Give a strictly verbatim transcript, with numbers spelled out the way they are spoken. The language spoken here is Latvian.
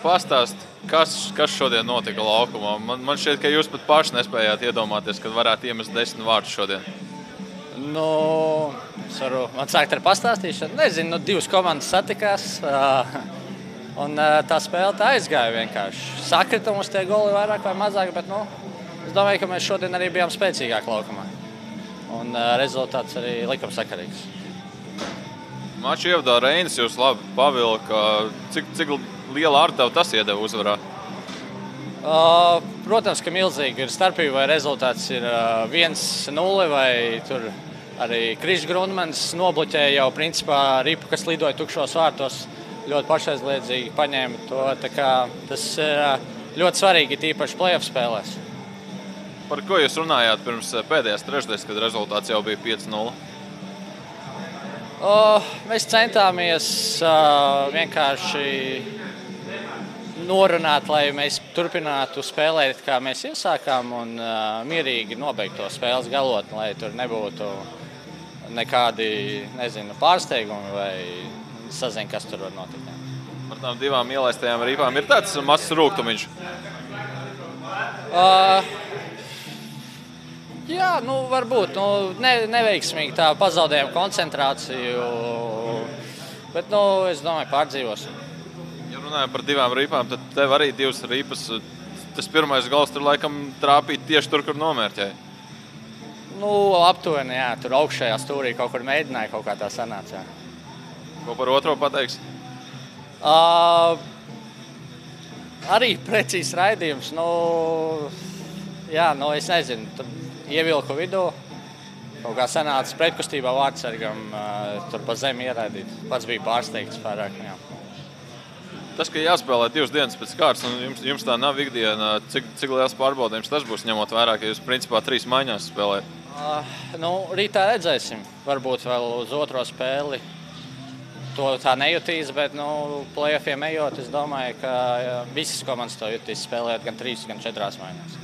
pastāst, kas, kas šodien notika laukumā? Man, man šķiet, ka jūs pat paši nespējāt iedomāties, kad varētu iemest desmit vārdus šodien. Nu, es varu man sākt ar pastāstīšanu. Nezinu, nu, divas komandas satikās. Uh, un uh, tā spēle tā aizgāja vienkārši. Sakrita mums tie goli vairāk vai mazāk, bet nu, es domāju, ka mēs šodien arī bijām spēcīgāk laukumā. Un uh, rezultāts arī likumsakarīgs. Maču ievadā Reinis jūs labi pavilka. Cik, cik liela ārtavu tas iedeva uzvarā? Uh, protams, ka milzīgi ir starpība, vai rezultāts ir uh, viens nulle, vai tur arī Krišs Grundmans nobloķēja jau principā ripu, kas lidoja tukšos vārtos. Ļoti pašaizliedzīgi paņēma to. Tā kā tas ir uh, ļoti svarīgi, tīpaši play-off spēlēs. Par ko jūs runājāt pirms pēdējās trešdaļas, kad rezultāts jau bija pieci nulle? Uh, mēs centāmies uh, vienkārši norunāt, lai mēs turpinātu spēlēt, kā mēs iesākām, un uh, mierīgi nobeigt to spēles galotni, lai tur nebūtu nekādi, nezinu, pārsteigumi vai sazin, kas tur var notikt. Par tām divām ielaistajām rīpām ir tāds mazs rūgtumiņš? Uh, jā, nu, varbūt. Nu, ne, neveiksmīgi tā pazaudējām koncentrāciju, bet, nu, es domāju, pārdzīvosim. Ja runājam par divām rīpām, tad tev arī divas rīpas. Tas pirmais gals tur laikam trāpīt tieši tur, kur nomērķēja. Nu, aptuveni, jā. Tur augšējā stūrī kaut kur mēģināja, kaut kā tā sanāca. Ko par otro pateiks? Uh, arī precīzs raidījums. Nu, jā, nu, es nezinu. Tur ievilku vidū. Kaut kā sanāca pretkustībā vārdsargam. Uh, tur pa zemi ieraidīt. Pats bija pārsteigts pārāk. Jā. Tas, ka jāspēlē divas dienas pēc kārtas, un jums, jums tā nav ikdiena, cik, cik liels pārbaudījums tas būs, ņemot vērā, ka jūs principā trīs maiņās spēlējat? Uh, nu, rītā redzēsim. Varbūt vēl uz otro spēli to tā nejutīs, bet nu, play-offiem ejot, es domāju, ka jā, visas komandas to jutīs spēlējot gan trīs, gan četrās maiņās.